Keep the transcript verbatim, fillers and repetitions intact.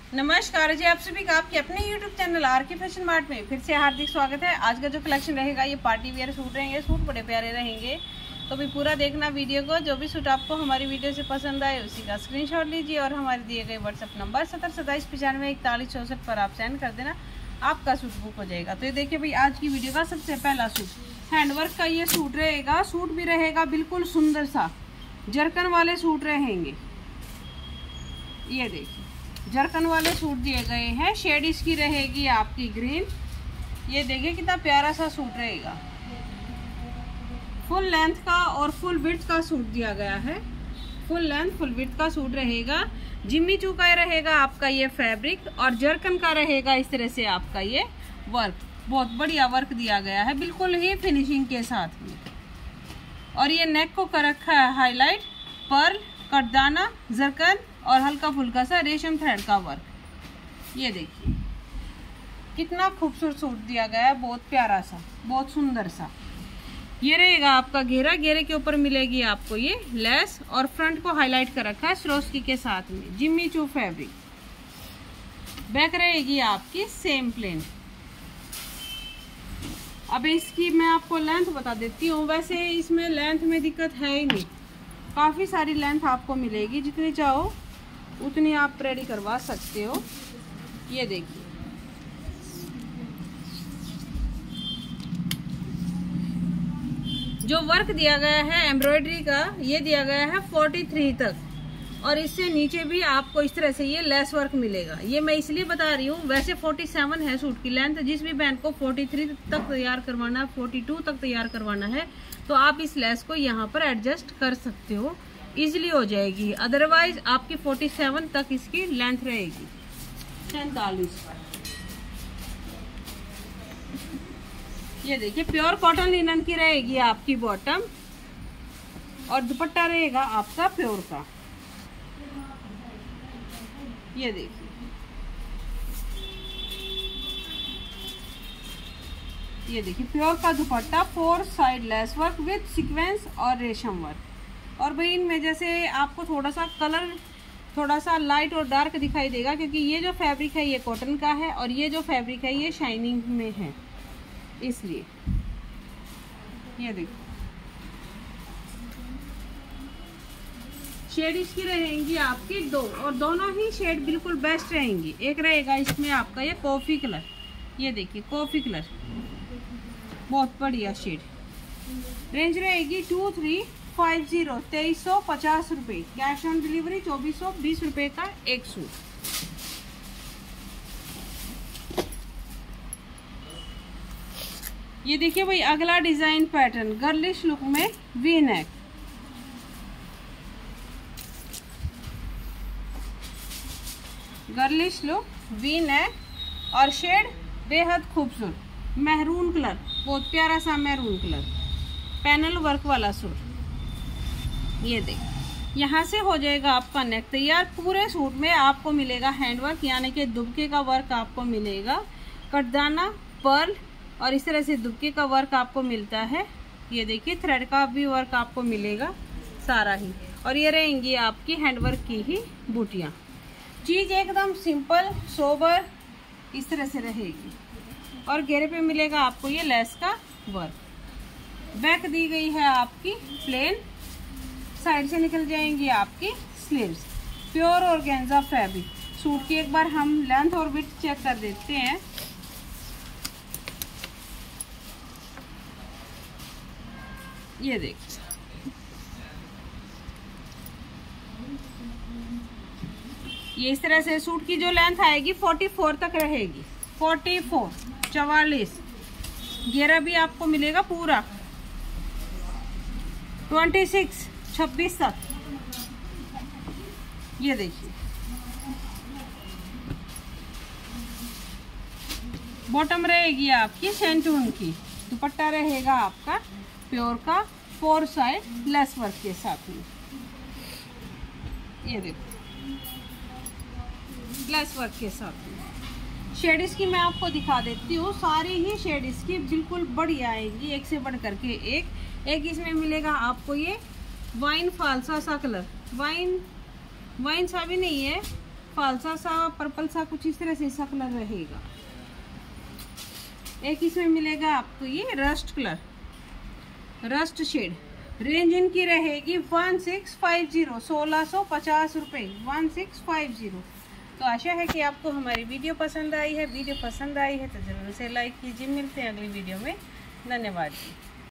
नमस्कार जी, आप सभी का आपके अपने YouTube channel R K Fashion Mart में फिर से हार्दिक स्वागत है। आज का जो कलेक्शन रहेगा ये पार्टी वेयर सूट रहेंगे। सूट बड़े प्यारे रहेंगे, तो भी पूरा देखना वीडियो को। जो भी सूट आपको हमारी वीडियो से पसंद आए उसी का स्क्रीनशॉट लीजिए और हमारे दिए गए व्हाट्सअप नंबर सत्तर सत्ताईस पचानवे इकतालीस चौसठ पर आप सेंड कर देना, आपका सूट बुक हो जाएगा। तो ये देखिए भाई, आज की वीडियो का सबसे पहला सूट हैंडवर्क का ये सूट रहेगा। सूट भी रहेगा बिल्कुल सुंदर सा, जरकन वाले सूट रहेंगे। ये देखिए जरकन वाले सूट दिए गए हैं। शेड इसकी रहेगी आपकी ग्रीन। ये देखिए कितना प्यारा सा सूट रहेगा। फुल लेंथ का और फुल विड्थ का सूट दिया गया है। फुल लेंथ फुल विड्थ का सूट रहेगा। जिम्मी चू का रहेगा आपका ये फैब्रिक, और जरकन का रहेगा इस तरह से आपका ये वर्क। बहुत बढ़िया वर्क दिया गया है, बिल्कुल ही फिनिशिंग के साथ में। और ये नेक को कर रखा है हाईलाइट, पर्ल, कटदाना, जरकन और हल्का फुल्का सा रेशम थ्रेड का वर्क। ये देखिए कितना खूबसूरत सूट दिया गया है, बहुत प्यारा सा, बहुत सुंदर सा। ये रहेगा आपका घेरा। घेरे के ऊपर मिलेगी आपको ये लेस, और फ्रंट को हाईलाइट कर रखा है सरोस्की के साथ में, जिम्मी चू फैब्रिक। बैक रहेगी आपकी सेम प्लेन। अब इसकी मैं आपको लेंथ बता देती हूँ। वैसे इसमें लेंथ में दिक्कत है ही नहीं, काफ़ी सारी लेंथ आपको मिलेगी, जितनी चाहो उतनी आप रेडी करवा सकते हो। ये देखिए जो वर्क दिया गया है एम्ब्रॉयडरी का, ये दिया गया है तैंतालीस तक, और इससे नीचे भी आपको इस तरह से ये लेस वर्क मिलेगा। ये मैं इसलिए बता रही हूँ, वैसे सैंतालीस है सूट की लेंथ। जिस भी बहन को तैंतालीस तक तैयार करवाना है, बयालीस तक तैयार करवाना है, तो आप इस लेस को यहाँ पर एडजस्ट कर सकते हो, इजीली हो जाएगी। अदरवाइज आपकी सैंतालीस तक इसकी लेंथ रहेगी। सैंतालीस ये देखिए प्योर कॉटन लिनन की रहेगी आपकी बॉटम, और दुपट्टा रहेगा आपका प्योर का। ये देखिए ये देखिए प्योर का dupatta, four side lace work with sequence और रेशम वर्क। और भाई इनमें जैसे आपको थोड़ा सा कलर थोड़ा सा लाइट और डार्क दिखाई देगा, क्योंकि ये जो फैब्रिक है ये कॉटन का है, और ये जो फैब्रिक है ये शाइनिंग में है, इसलिए। ये देखो शेड इसकी रहेंगी आपकी दो, और दोनों ही शेड बिल्कुल बेस्ट रहेंगी। एक रहेगा इसमें आपका ये कॉफी कलर। ये देखिए कॉफी कलर, बहुत बढ़िया शेड। रेंज रहेगी टू थ्री फाइव जीरो तेईस सौ पचास रुपये। कैश ऑन डिलीवरी चौबीस सौ बीस रुपये का एक सूट। ये देखिए भाई अगला डिजाइन पैटर्न गर्लिश लुक में V neck. Girlish look V neck, और शेड बेहद खूबसूरत मैरून कलर, बहुत प्यारा सा मैरून कलर, पैनल वर्क वाला सूट। ये देखिए यहाँ से हो जाएगा आपका नेक तैयार। पूरे सूट में आपको मिलेगा हैंडवर्क, यानी कि दुबके का वर्क आपको मिलेगा, कटदाना, पर्ल, और इस तरह से दुबके का वर्क आपको मिलता है। ये देखिए थ्रेड का भी वर्क आपको मिलेगा सारा ही, और ये रहेंगी आपकी हैंडवर्क की ही बूटियाँ। चीज़ एकदम सिंपल सोबर इस तरह से रहेगी, और घेरे पे मिलेगा आपको ये लेस का वर्क। बैक दी गई है आपकी प्लेन, साइड से निकल जाएंगी आपकी sleeves. Pure organza fabric. Suit की एक बार हम लेंथ और विड्थ चेक कर देते हैं। ये देखिए ये इस तरह से सूट की जो लेंथ आएगी चौवालीस तक रहेगी। चौवालीस चवालीस घेरा भी आपको मिलेगा पूरा। छब्बीस छब्बीस तक। ये देखिए बॉटम रहेगी आपकी सेंटून की। दुपट्टा रहेगा आपका प्योर का, फोर साइड लेस वर्क के साथ में। ये देखो लेस वर्क के साथ में। शेड इसकी मैं आपको दिखा देती हूँ। सारी ही शेड इसकी बिल्कुल बढ़िया आएगी, एक से बढ़ करके एक। एक इसमें मिलेगा आपको ये वाइन फालसा सा कलर, वाइन वाइन सा भी नहीं है, फालसा सा पर्पल सा कुछ इस तरह से ऐसा कलर रहेगा। एक इसमें मिलेगा आपको ये rust colour, rust shade. Range इनकी रहेगी वन सिक्स फाइव जीरो, सोलह सौ पचास रुपये, वन सिक्स फाइव जीरो। तो आशा है कि आपको हमारी वीडियो पसंद आई है। वीडियो पसंद आई है तो ज़रूर से लाइक कीजिए। मिलते हैं अगली वीडियो में। धन्यवाद जी।